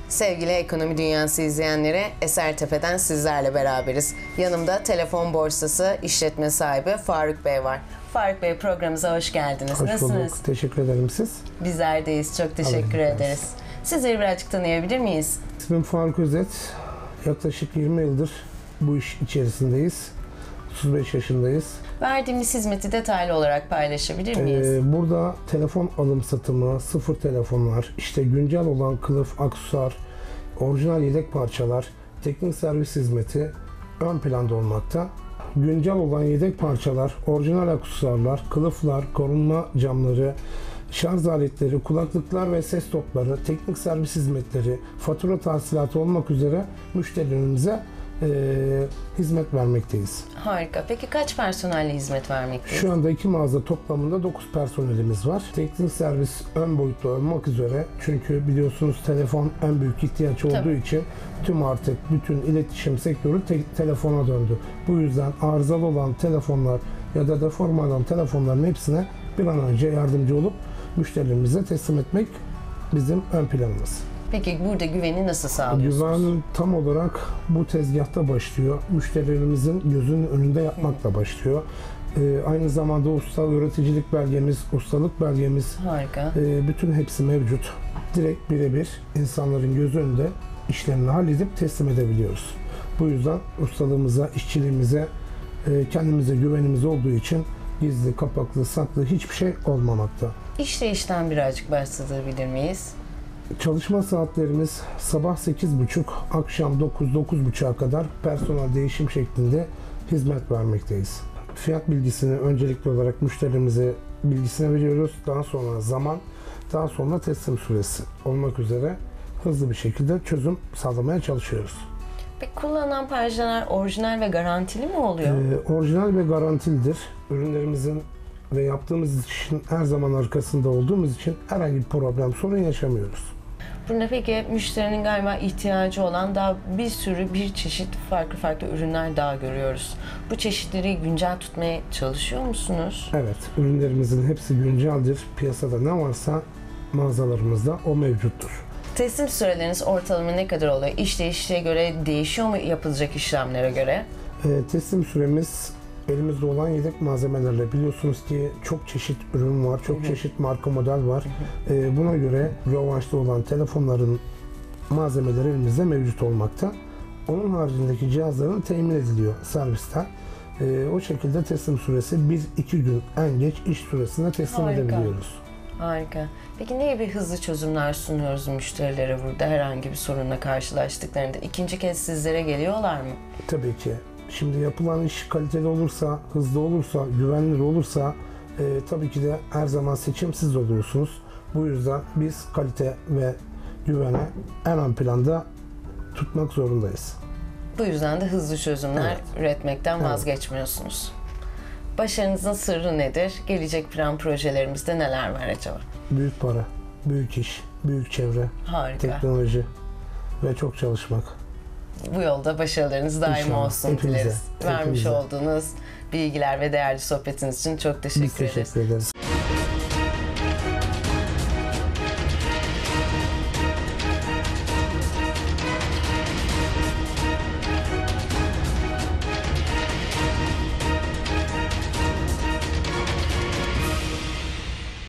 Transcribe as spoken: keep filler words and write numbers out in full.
Sevgili Ekonomi Dünyası izleyenleri, Esertepe'den sizlerle beraberiz. Yanımda Telefon Borsası işletme sahibi Faruk Bey var. Faruk Bey, programımıza hoş geldiniz. Hoş Nasılsınız? bulduk. Teşekkür ederim siz. Bizler deyiz. Çok teşekkür Alayım, ederiz. Sizleri birazcık tanıyabilir miyiz? İsmim Faruk Özet. Yaklaşık yirmi yıldır bu iş içerisindeyiz. otuz beş yaşındayız. Verdiğimiz hizmeti detaylı olarak paylaşabilir miyiz? Ee, burada telefon alım satımı, sıfır telefonlar, işte güncel olan kılıf, aksesuar, orijinal yedek parçalar, teknik servis hizmeti ön planda olmakta. Güncel olan yedek parçalar, orijinal aksesuarlar, kılıflar, korunma camları, şarj aletleri, kulaklıklar ve ses topları, teknik servis hizmetleri, fatura tahsilatı olmak üzere müşterilerimize e, hizmet vermekteyiz. Harika. Peki kaç personelle hizmet vermekteyiz? Şu anda iki mağaza toplamında dokuz personelimiz var. Teknik servis ön boyutlu olmak üzere, çünkü biliyorsunuz telefon en büyük ihtiyaç olduğu Tabii. için tüm artık bütün iletişim sektörü te- telefona döndü. Bu yüzden arızalı olan telefonlar ya da deforme olan telefonların hepsine bir an önce yardımcı olup müşterilerimize teslim etmek bizim ön planımız. Peki burada güveni nasıl sağlıyorsunuz? Güven tam olarak bu tezgahta başlıyor. Müşterilerimizin gözünün önünde yapmakla başlıyor. Ee, aynı zamanda usta öğreticilik belgemiz, ustalık belgemiz, Harika. e, bütün hepsi mevcut. Direkt birebir insanların göz önünde işlerini halledip teslim edebiliyoruz. Bu yüzden ustalığımıza, işçiliğimize, e, kendimize güvenimiz olduğu için gizli, kapaklı, saklı hiçbir şey olmamakta. İşleyişten birazcık bahsedebilir miyiz? Çalışma saatlerimiz sabah sekiz buçuk, akşam dokuz dokuz buçuğa kadar personel değişim şeklinde hizmet vermekteyiz. Fiyat bilgisini öncelikli olarak müşterimize bilgisine veriyoruz. Daha sonra zaman, daha sonra teslim süresi olmak üzere hızlı bir şekilde çözüm sağlamaya çalışıyoruz. Peki kullanılan perdeler orijinal ve garantili mi oluyor? Ee, orijinal ve garantilidir. Ürünlerimizin ve yaptığımız işin her zaman arkasında olduğumuz için herhangi bir problem, sorun yaşamıyoruz. Burada peki müşterinin galiba ihtiyacı olan daha bir sürü, bir çeşit farklı farklı ürünler daha görüyoruz. Bu çeşitleri güncel tutmaya çalışıyor musunuz? Evet, ürünlerimizin hepsi günceldir. Piyasada ne varsa mağazalarımızda o mevcuttur. Teslim süreleriniz ortalama ne kadar oluyor? İşleyişe göre değişiyor mu yapılacak işlemlere göre? E, teslim süremiz elimizde olan yedek malzemelerle, biliyorsunuz ki çok çeşit ürün var, çok Hı hı. çeşit marka model var. Hı hı. E, buna göre revaçta olan telefonların malzemeleri elimizde mevcut olmakta. Onun haricindeki cihazların temin ediliyor servisten. E, o şekilde teslim süresi bir iki gün en geç iş süresinde teslim Harika. edebiliyoruz. Harika. Peki ne gibi hızlı çözümler sunuyoruz müşterilere burada herhangi bir sorunla karşılaştıklarında? İkinci kez sizlere geliyorlar mı? Tabii ki. Şimdi yapılan iş kaliteli olursa, hızlı olursa, güvenilir olursa e, tabii ki de her zaman seçim siz oluyorsunuz. Bu yüzden biz kalite ve güvene en ön planda tutmak zorundayız. Bu yüzden de hızlı çözümler Evet. üretmekten Evet. vazgeçmiyorsunuz. Başarınızın sırrı nedir? Gelecek plan projelerimizde neler var acaba? Büyük para, büyük iş, büyük çevre, Harika. teknoloji ve çok çalışmak. Bu yolda başarılarınız daim İnşallah. olsun Hepimize, dileriz. Vermiş hepimize. olduğunuz bilgiler ve değerli sohbetiniz için çok teşekkür Biz ederiz. teşekkür ederiz.